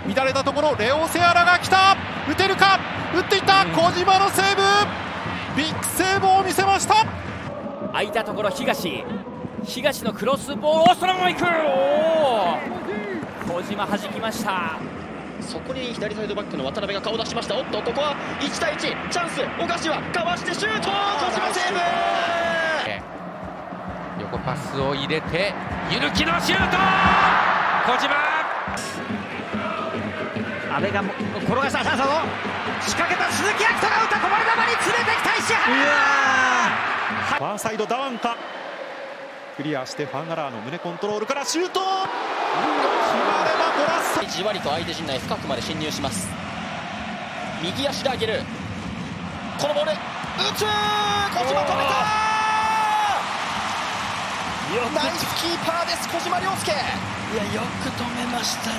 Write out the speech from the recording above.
乱れたところレオセアラが来た。打てるか。打っていった。小島のセーブ。ビッグセーブを見せました。 空いたところ東のクロスボールをそのまま行く。小島弾きました。 そこに左サイドバックの渡辺が顔を出しました。おっとここは1対1チャンス。小柏かわしてシュート。小島セーブ。 横パスを入れてゆるきのシュート。小島。 阿部が転がしたチャンスを仕掛けた鈴木明人が打ったこぼれ球に詰めてきた石原。 ファーサイドダワンか。クリアしてファンガラーの胸コントロールからシュート。決まればゴラッソ。 じわりと相手陣内深くまで侵入します。右足で上げる。このボール打つ。小島止めた。ナイスキーパーです小島良介。 いやよく止めましたね。